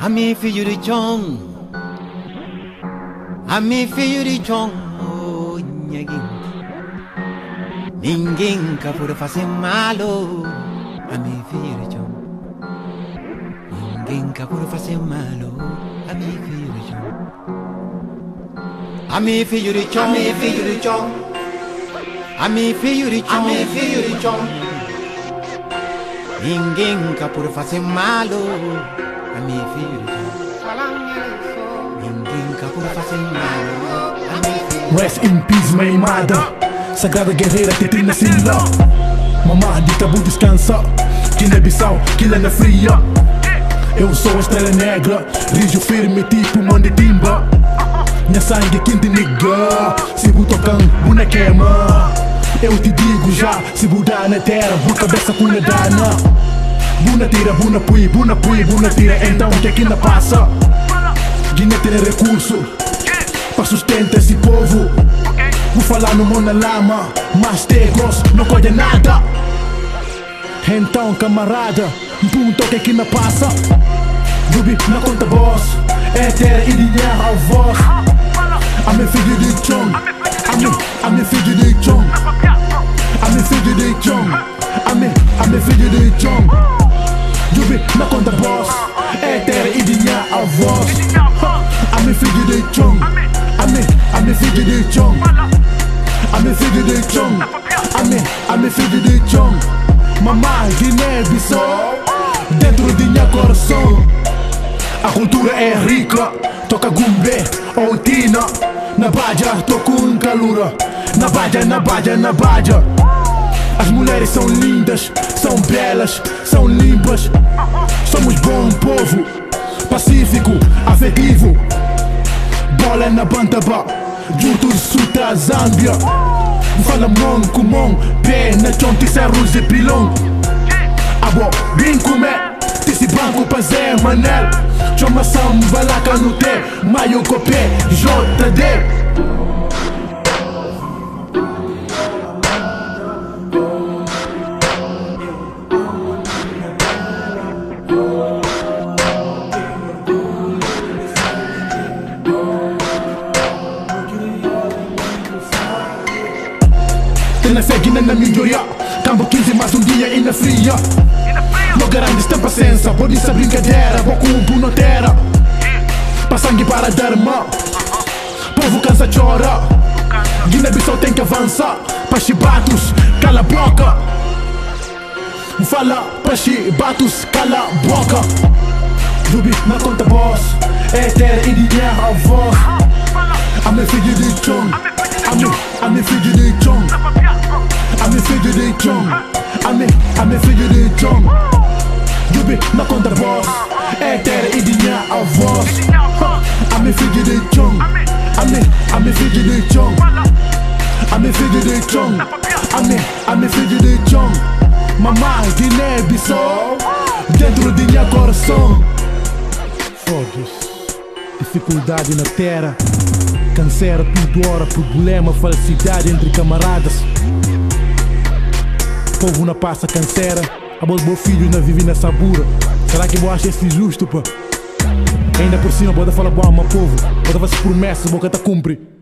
A mi filho de chão, a mi filho de chão, oh, ninguém cá pode fazer malo. A mi filho de chão, ninguém cá pode fazer malo. A mi filho de chão, a mi filho de chão, a mi filho de chão, a mi filho de chão, a mi filho de chão, ninguém cá pode fazer malo. A mi filho de chão, ninguém cá pode fazer malo. A mi filho. Rest in peace, minha amada, sagrada guerreira Tetrina Sila. Mamá de tabu descansa, Guiné-Bissau, Quilha na fria. Eu sou a estrela negra, rijo firme tipo mão de timba. Minha sangue quente nigga, se bu tocam, buna queima. Eu te digo já, se budar na terra, bu cabeça com dana. Buna tira, buna pui, buna tira. Então o que é que ainda passa? Guiné tem recurso para sustentar esse povo. Vou falar no mão na lama, mas tegos não colhe nada. Então camarada, pergunta o que é que ainda passa? Rubi na conta boss, é terra e dinheiro ao voz. A meu filho de chão, a meu filho de chão, a meu filho de chão, a meu filho de chão. Rubi na conta boss, é terra e dinheiro ao voz. A meu filho de chão, a meu filho de chão, a meu filho de chão, a meu filho de chão. Mamãe, Guiné-Bissau, dentro de minha coração. A cultura é rica, toca gumbé, outina. Na baja, toco um calura. Na baja, na baja, na baja. As mulheres são lindas, são belas, são limpas. Somos bom povo, pacífico, afetivo. Bola na bantaba, juntos suta Zâmbia. Fala mão com mão, pé na chonte, serros e pilão. Abo, bem comer, desse banco pra Zé Manel. Chama samba lá no té, maio copé, JD. Na fé, Guiné na melhoria, Cambo 15 mais um dia e na fria. No grandes tem paciência, por isso a brincadeira, vou com o buno terra. Pa sangue para dar mão, povo cansa chora. Guiné-Bissau tem que avançar, pa chibatos, cala a boca. Fala pa chibatos, cala a boca. Rubi na conta boss, é terra e dinheiro ao voz. A meu filho de chão, a meu filho de chão, a meu filho de chão, a meu filho de chão. Rubi na conta boss, é terra e dinheiro ao voz. A meu filho de chão, a meu filho de chão, a meu filho de chão, a meu filho de chão. Mamãe, Guiné-Bissau, dentro de minha coração. Foda-se, dificuldade na terra, canseira, tudo hora, problema, falsidade entre camaradas. Povo não passa canseira, a meus filhos não vivem na sabura. Será que eu acho isso justo, pá? Ainda por cima, pode falar bom, meu povo, pode fazer promessa, boca tá cumpre.